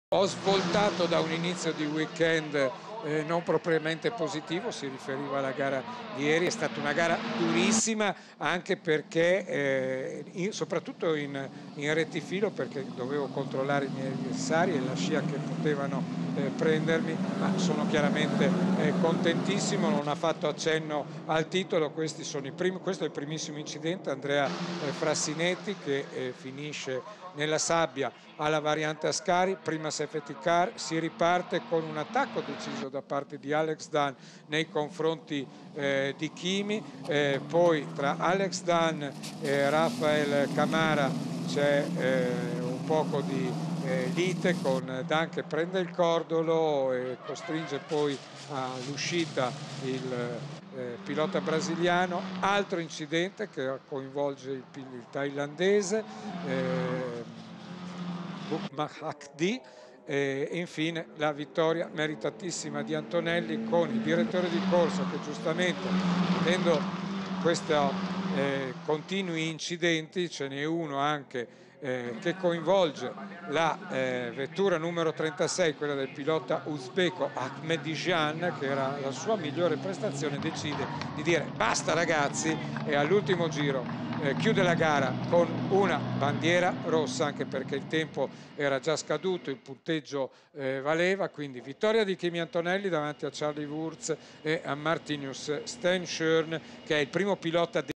Ho svoltato da un inizio di weekend non propriamente positivo, si riferiva alla gara di ieri, è stata una gara durissima anche perché, soprattutto in rettifilo, perché dovevo controllare i miei avversari e la scia che potevano prendermi, ma sono chiaramente contentissimo, non ha fatto accenno al titolo. Questo è il primissimo incidente, Andrea Frassinetti, che finisce nella sabbia alla variante Ascari, prima safety car, si riparte con un attacco deciso da parte di Alex Dan nei confronti di Kimi, poi tra Alex Dan e Rafael Camara c'è un poco di lite, con Dan che prende il cordolo e costringe poi all'uscita il pilota brasiliano. Altro incidente che coinvolge il thailandese Bukmakhdi, e infine la vittoria meritatissima di Antonelli, con il direttore di corsa che giustamente, vedendo questi continui incidenti, ce n'è uno anche che coinvolge la vettura numero 36, quella del pilota uzbeko Ahmedinejad, che era la sua migliore prestazione, decide di dire basta ragazzi, e all'ultimo giro chiude la gara con una bandiera rossa, anche perché il tempo era già scaduto, il punteggio valeva, quindi vittoria di Kimi Antonelli davanti a Charlie Wurz e a Martinus Stenschörn, che è il primo pilota